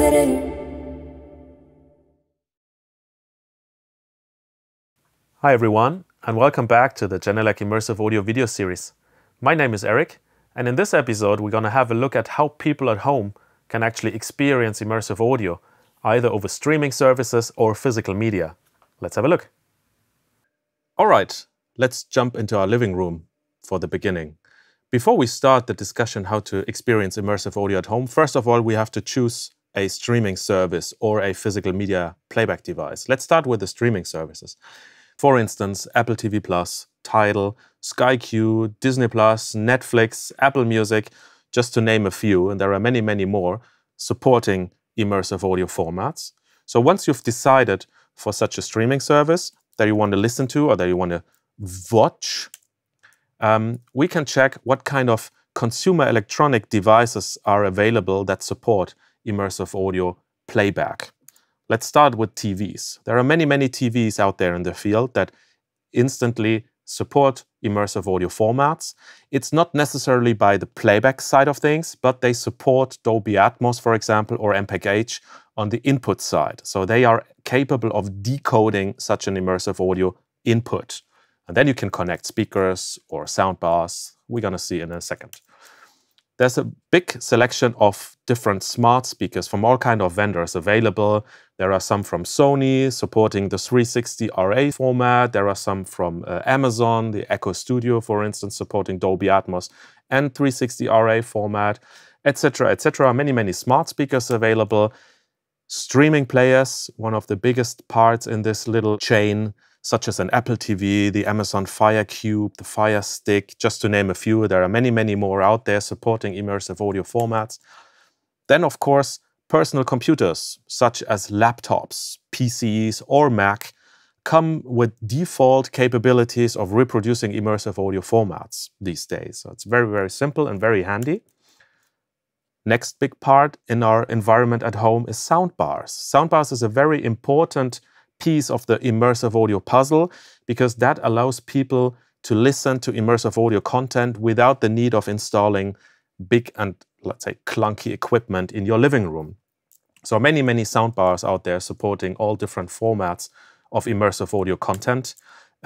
Hi everyone, and welcome back to the Genelec Immersive Audio video series. My name is Eric, and in this episode we're going to have a look at how people at home can actually experience immersive audio, either over streaming services or physical media. Let's have a look. All right, let's jump into our living room for the beginning. Before we start the discussion how to experience immersive audio at home, first of all we have to choose a streaming service or a physical media playback device. Let's start with the streaming services. For instance, Apple TV+, Tidal, Sky Q, Disney+, Netflix, Apple Music, just to name a few, and there are many, many more supporting immersive audio formats. So once you've decided for such a streaming service that you want to listen to or that you want to watch, we can check what kind of consumer electronic devices are available that support immersive audio playback. Let's start with TVs. There are many, many TVs out there in the field that instantly support immersive audio formats. It's not necessarily by the playback side of things, but they support Dolby Atmos, for example, or MPEG-H on the input side. So they are capable of decoding such an immersive audio input. And then you can connect speakers or soundbars. We're going to see in a second. There's a big selection of different smart speakers from all kinds of vendors available. There are some from Sony supporting the 360 RA format. There are some from Amazon, the Echo Studio, for instance, supporting Dolby Atmos and 360 RA format, etc., etc. Many, many smart speakers available. Streaming players, one of the biggest parts in this little chain, such as an Apple TV, the Amazon Fire Cube, the Fire Stick, just to name a few. There are many, many more out there supporting immersive audio formats. Then, of course, personal computers, such as laptops, PCs, or Mac, come with default capabilities of reproducing immersive audio formats these days. So it's very, very simple and very handy. Next big part in our environment at home is soundbars. Soundbars is a very important piece of the immersive audio puzzle because that allows people to listen to immersive audio content without the need of installing big and, let's say, clunky equipment in your living room. So many, many soundbars out there supporting all different formats of immersive audio content.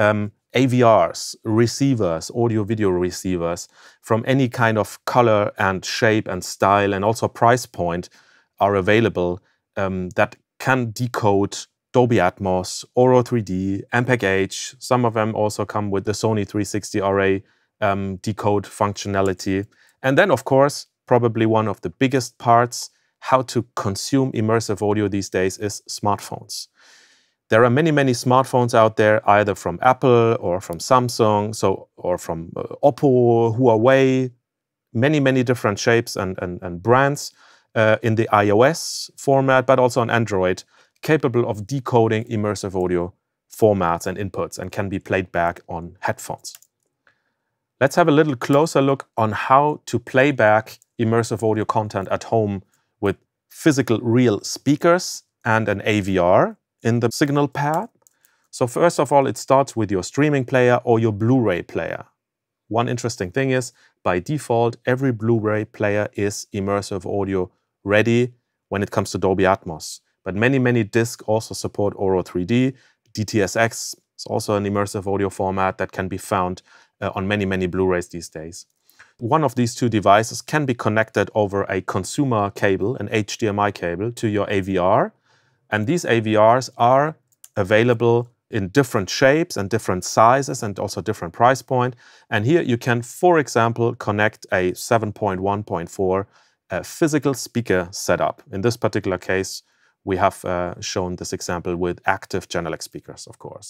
AVRs, receivers, audio-video receivers from any kind of color and shape and style and also price point are available that can decode Dolby Atmos, Auro 3D, MPEG-H. Some of them also come with the Sony 360 RA decode functionality. And then, of course, probably one of the biggest parts, how to consume immersive audio these days is smartphones. There are many, many smartphones out there, either from Apple or from Samsung, or from Oppo, Huawei, many, many different shapes and brands in the iOS format, but also on Android, capable of decoding immersive audio formats and inputs and can be played back on headphones. Let's have a little closer look on how to play back immersive audio content at home with physical real speakers and an AVR in the signal path. So first of all, it starts with your streaming player or your Blu-ray player. One interesting thing is, by default, every Blu-ray player is immersive audio ready when it comes to Dolby Atmos. But many, many discs also support Auro 3D. DTSX is also an immersive audio format that can be found on many, many Blu-rays these days. One of these two devices can be connected over a consumer cable, an HDMI cable, to your AVR. And these AVRs are available in different shapes and different sizes and also different price point. And here you can, for example, connect a 7.1.4 physical speaker setup. In this particular case, we have shown this example with active Genelec speakers, of course.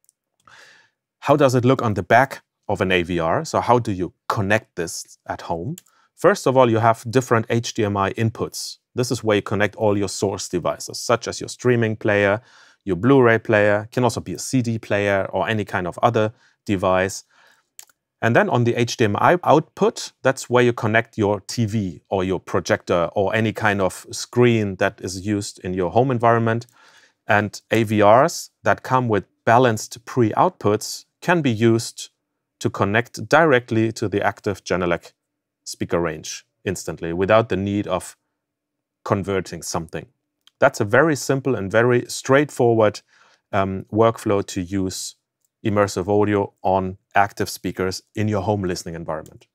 How does it look on the back of an AVR? So how do you connect this at home? First of all, you have different HDMI inputs. This is where you connect all your source devices, such as your streaming player, your Blu-ray player, can also be a CD player or any kind of other device. And then on the HDMI output, that's where you connect your TV or your projector or any kind of screen that is used in your home environment. And AVRs that come with balanced pre-outputs can be used to connect directly to the active Genelec speaker range instantly without the need of converting something. That's a very simple and very straightforward workflow to use immersive audio on active speakers in your home listening environment.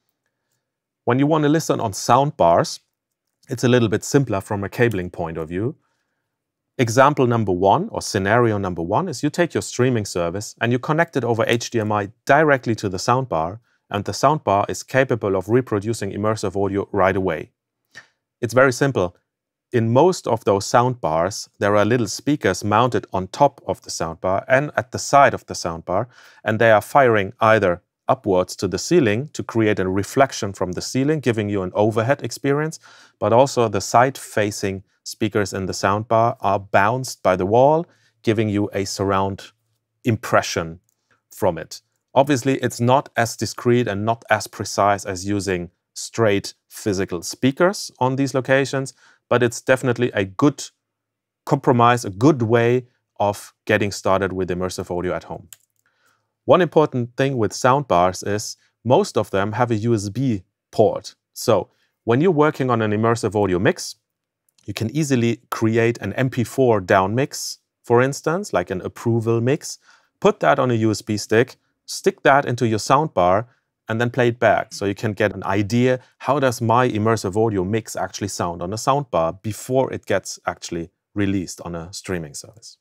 When you want to listen on soundbars, it's a little bit simpler from a cabling point of view. Example number one, or scenario number one, is you take your streaming service and you connect it over HDMI directly to the soundbar, and the soundbar is capable of reproducing immersive audio right away. It's very simple. In most of those soundbars, there are little speakers mounted on top of the soundbar and at the side of the soundbar, and they are firing either upwards to the ceiling to create a reflection from the ceiling, giving you an overhead experience, but also the side-facing speakers in the soundbar are bounced by the wall, giving you a surround impression from it. Obviously, it's not as discrete and not as precise as using straight physical speakers on these locations, but it's definitely a good compromise, a good way of getting started with immersive audio at home. One important thing with soundbars is most of them have a USB port. So when you're working on an immersive audio mix, you can easily create an MP4 down mix, for instance, like an approval mix, put that on a USB stick, stick that into your soundbar, and then play it back. So you can get an idea, how does my immersive audio mix actually sound on a soundbar before it gets actually released on a streaming service.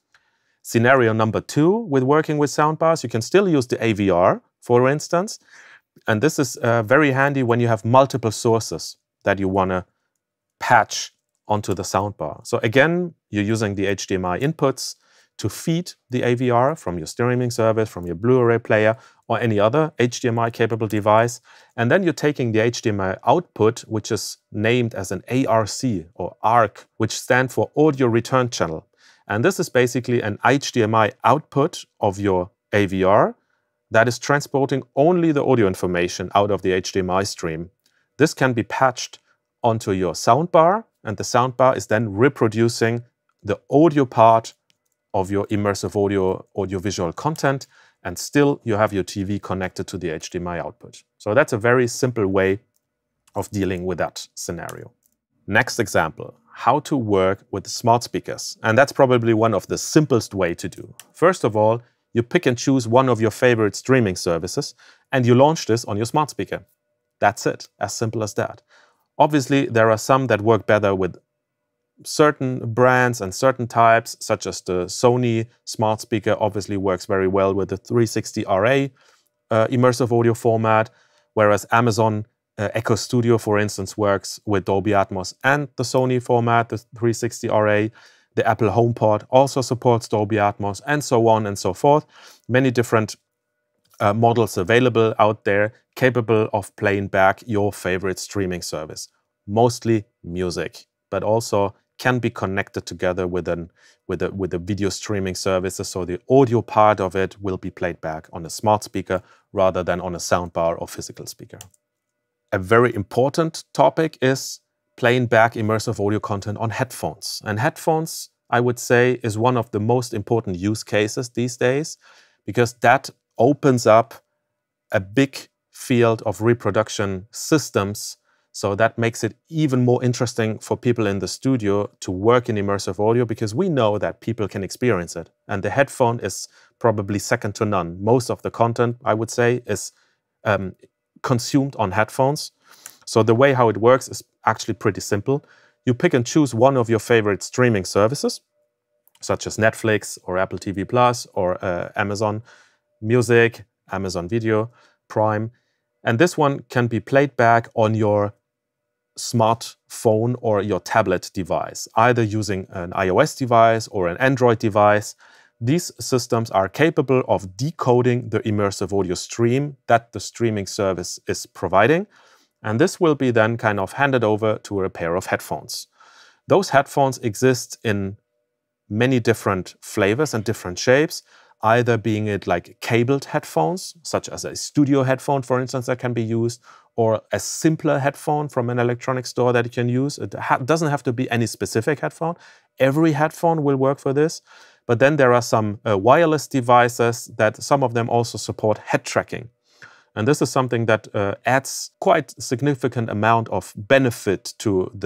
Scenario number two, with working with soundbars, you can still use the AVR, for instance. And this is very handy when you have multiple sources that you want to patch onto the soundbar. So again, you're using the HDMI inputs to feed the AVR from your streaming service, from your Blu-ray player, or any other HDMI-capable device. And then you're taking the HDMI output, which is named as an ARC, or ARC, which stands for Audio Return Channel. And this is basically an HDMI output of your AVR that is transporting only the audio information out of the HDMI stream. This can be patched onto your soundbar, and the soundbar is then reproducing the audio part of your immersive audio, audiovisual content, and still you have your TV connected to the HDMI output. So that's a very simple way of dealing with that scenario. Next example, how to work with smart speakers. And that's probably one of the simplest way to do. First of all, you pick and choose one of your favorite streaming services and you launch this on your smart speaker. That's it, as simple as that. Obviously, there are some that work better with certain brands and certain types, such as the Sony smart speaker obviously works very well with the 360RA immersive audio format, whereas Amazon Echo Studio, for instance, works with Dolby Atmos and the Sony format, the 360RA. The Apple HomePod also supports Dolby Atmos, and so on and so forth. Many different models available out there capable of playing back your favorite streaming service. Mostly music, but also can be connected together with a video streaming services, so the audio part of it will be played back on a smart speaker rather than on a soundbar or physical speaker. A very important topic is playing back immersive audio content on headphones. And headphones, I would say, is one of the most important use cases these days, because that opens up a big field of reproduction systems. So that makes it even more interesting for people in the studio to work in immersive audio, because we know that people can experience it. And the headphone is probably second to none. Most of the content, I would say, is consumed on headphones. So the way how it works is actually pretty simple. You pick and choose one of your favorite streaming services, such as Netflix or Apple TV Plus or Amazon Music, Amazon Video, Prime. And this one can be played back on your smartphone or your tablet device, either using an iOS device or an Android device. These systems are capable of decoding the immersive audio stream that the streaming service is providing. And this will be then kind of handed over to a pair of headphones. Those headphones exist in many different flavors and different shapes, either being it like cabled headphones, such as a studio headphone, for instance, that can be used, or a simpler headphone from an electronic store that you can use. It doesn't have to be any specific headphone. Every headphone will work for this. But then there are some wireless devices that some of them also support head tracking. And this is something that adds quite a significant amount of benefit to the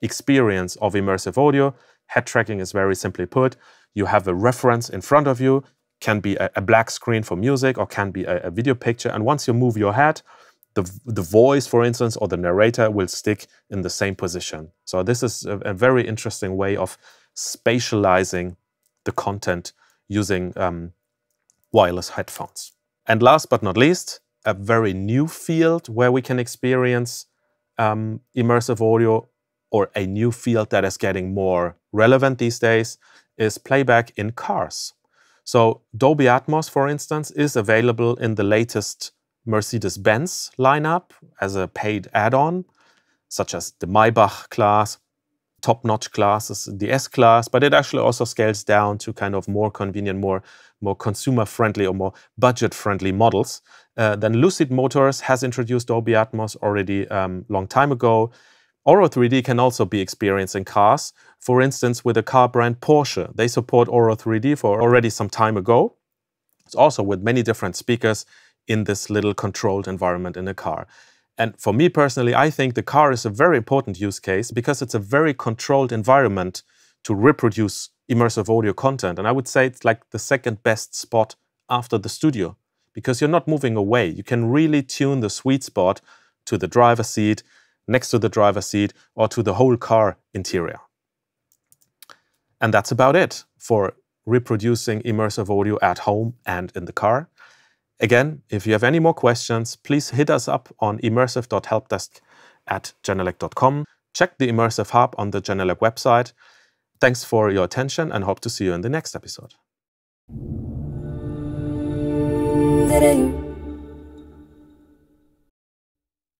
experience of immersive audio. Head tracking is very simply put. You have a reference in front of you, can be a black screen for music or can be a video picture. And once you move your head, the voice, for instance, or the narrator will stick in the same position. So this is a very interesting way of spatializing the content using wireless headphones. And last but not least, a very new field where we can experience immersive audio, or a new field that is getting more relevant these days, is playback in cars. So Dolby Atmos, for instance, is available in the latest Mercedes-Benz lineup as a paid add-on, such as the Maybach class, top-notch classes, the S-Class, but it actually also scales down to kind of more convenient, more consumer-friendly or more budget-friendly models. Then Lucid Motors has introduced Dolby Atmos already long time ago. Auro 3D can also be experienced in cars. For instance, with the car brand Porsche, they support Auro 3D for already some time ago. It's also with many different speakers in this little controlled environment in a car. And for me personally, I think the car is a very important use case because it's a very controlled environment to reproduce immersive audio content. And I would say it's like the second best spot after the studio, because you're not moving away. You can really tune the sweet spot to the driver's seat, next to the driver's seat, or to the whole car interior. And that's about it for reproducing immersive audio at home and in the car. Again, if you have any more questions, please hit us up on immersive.helpdesk@genelec.com. Check the Immersive Hub on the Genelec website. Thanks for your attention and hope to see you in the next episode.